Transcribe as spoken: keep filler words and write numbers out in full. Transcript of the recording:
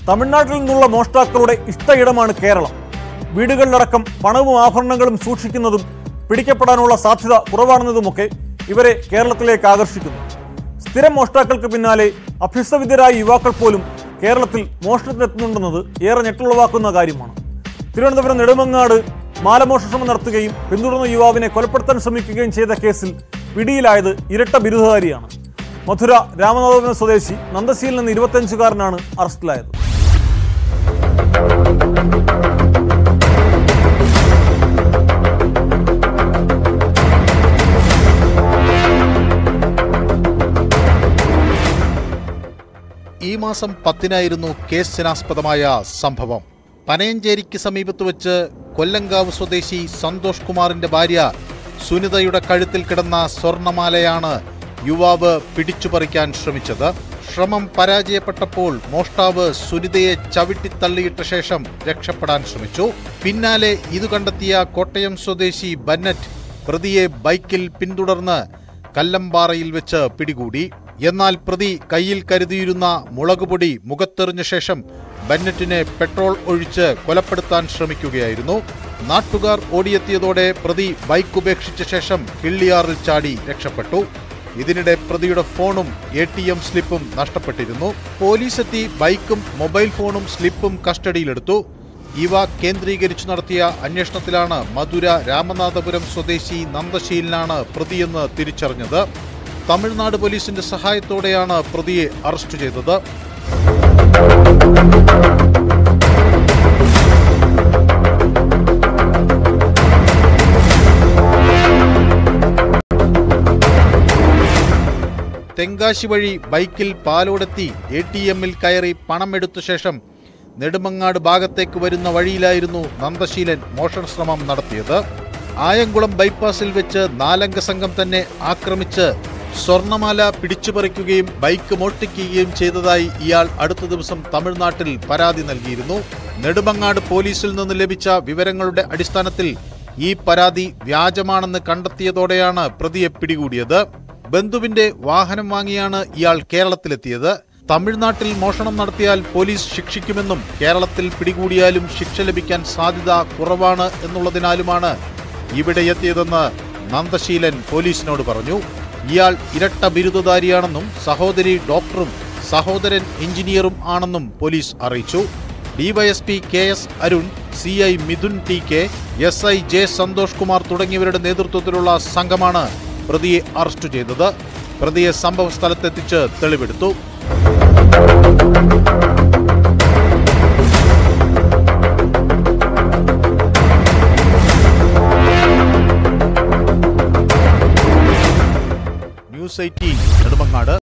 തമിഴ്നാട്ടിൽ നിന്നുള്ള മോഷ്ടാക്കളുടെ ഇഷ്ടയിടമാണ് കേരളം. വീടുകളിലടക്കം പണവും ആഭരണങ്ങളും സൂക്ഷിക്കുന്നതും പിടിക്കപ്പെടാനുള്ള സാധ്യത കുറവാണെന്നതുമൊക്കെ ഇവരെ കേരളത്തിലേക്ക് ആകർഷിക്കുന്നു. സ്ഥിരം മോഷ്ടാക്കൾക്ക് പിന്നാലെ അഭ്യസ്തവിദ്യരായ യുവാക്കൾ പോലും കേരളത്തിൽ മോഷണത്തിനെത്തുന്നുണ്ടെന്നത് ഏറെ ഞെട്ടുളവാക്കുന്ന കാര്യമാണ്. തിരുവനന്തപുരം നെടുമങ്ങാട് മാലമോഷണം നടത്തുകയും പിന്തുടർന്ന യുവാവിനെ കൊലപ്പെടുത്താൻ ശ്രമിക്കുകയും ചെയ്ത കേസിൽ പിടിയിലായത് ഇരട്ട ബിരുദധാരിയാണ്. മധുര രാമനാഥപുരം സ്വദേശി നന്ദശീലൻ എന്ന ഇരുപത്തിയഞ്ചുകാരനാണ് അറസ്റ്റിലായത്. ഈ മാസം പത്തിനായിരുന്നു കേസിനാസ്പദമായ സംഭവം. പനയഞ്ചേരിക്ക് സമീപത്ത് വെച്ച് കൊല്ലങ്കാവ് സ്വദേശി സന്തോഷ് കുമാറിന്റെ ഭാര്യ സുനിതയുടെ കഴുത്തിൽ കിടന്ന സ്വർണമാലയാണ് യുവാവ് പിടിച്ചുപറിക്കാൻ ശ്രമിച്ചത്. ശ്രമം പരാജയപ്പെട്ടപ്പോൾ മോഷ്ടാവ് സുനിതയെ ചവിട്ടിത്തള്ളിയിട്ട ശേഷം രക്ഷപ്പെടാൻ ശ്രമിച്ചു. പിന്നാലെ ഇത് കണ്ടെത്തിയ കോട്ടയം സ്വദേശി ബന്നറ്റ് പ്രതിയെ ബൈക്കിൽ പിന്തുടർന്ന് കല്ലമ്പാറയിൽ വെച്ച് പിടികൂടി. എന്നാൽ പ്രതി കയ്യിൽ കരുതിയിരുന്ന മുളകുപൊടി മുഖത്തെറിഞ്ഞ ശേഷം ബന്നറ്റിനെ പെട്രോൾ ഒഴിച്ച് കൊലപ്പെടുത്താൻ ശ്രമിക്കുകയായിരുന്നു. നാട്ടുകാർ ഓടിയെത്തിയതോടെ പ്രതി ബൈക്ക് ഉപേക്ഷിച്ച ശേഷം കിള്ളിയാറിൽ ചാടി രക്ഷപ്പെട്ടു. ഇതിനിടെ പ്രതിയുടെ ഫോണും എ ടി എം സ്ലിപ്പും നഷ്ടപ്പെട്ടിരുന്നു. പോലീസെത്തി ബൈക്കും മൊബൈൽ ഫോണും സ്ലിപ്പും കസ്റ്റഡിയിലെടുത്തു. ഇവ കേന്ദ്രീകരിച്ചു നടത്തിയ അന്വേഷണത്തിലാണ് മധുര രാമനാഥപുരം സ്വദേശി നന്ദശീലനാണ് പ്രതിയെന്ന് തിരിച്ചറിഞ്ഞത്. തമിഴ്നാട് പോലീസിന്റെ സഹായത്തോടെയാണ് പ്രതിയെ അറസ്റ്റ് ചെയ്തത്. തെങ്കാശി വഴി ബൈക്കിൽ പാലോടെത്തി എ ടി എമ്മിൽ കയറി പണമെടുത്ത ശേഷം നെടുമങ്ങാട് ഭാഗത്തേക്ക് വരുന്ന വഴിയിലായിരുന്നു നന്ദശീലൻ മോഷണശ്രമം നടത്തിയത്. ആയംകുളം ബൈപ്പാസിൽ വെച്ച് നാലംഗ സംഘം തന്നെ ആക്രമിച്ച് സ്വർണമാല പിടിച്ചുപറിക്കുകയും ബൈക്ക് മോഷ്ടിക്കുകയും ചെയ്തതായി ഇയാൾ അടുത്ത ദിവസം തമിഴ്നാട്ടിൽ പരാതി നൽകിയിരുന്നു. നെടുമങ്ങാട് പോലീസിൽ നിന്ന് ലഭിച്ച വിവരങ്ങളുടെ അടിസ്ഥാനത്തിൽ ഈ പരാതി വ്യാജമാണെന്ന് കണ്ടെത്തിയതോടെയാണ് പ്രതിയെ പിടികൂടിയത്. ബന്ധുവിന്റെ വാഹനം വാങ്ങിയാണ് ഇയാൾ കേരളത്തിലെത്തിയത്. തമിഴ്നാട്ടിൽ മോഷണം നടത്തിയാൽ പോലീസ് ശിക്ഷിക്കുമെന്നും കേരളത്തിൽ പിടികൂടിയാലും ശിക്ഷ ലഭിക്കാൻ സാധ്യത കുറവാണ് എന്നുള്ളതിനാലുമാണ് ഇവിടെ എത്തിയതെന്ന് നന്ദശീലൻ പോലീസിനോട് പറഞ്ഞു. ഇയാൾ ഇരട്ട ബിരുദധാരിയാണെന്നും സഹോദരി ഡോക്ടറും സഹോദരൻ എഞ്ചിനീയറും ആണെന്നും പോലീസ് അറിയിച്ചു. DYSP K S Arun, C I Mithun T K, S I J Santhosh Kumar തുടങ്ങിയവരുടെ നേതൃത്വത്തിലുള്ള സംഘമാണ് പ്രതിയെ അറസ്റ്റ് ചെയ്തത്. പ്രതിയെ സംഭവ സ്ഥലത്തെത്തിച്ച് തെളിവെടുത്തു. News eighteen Nedumangad.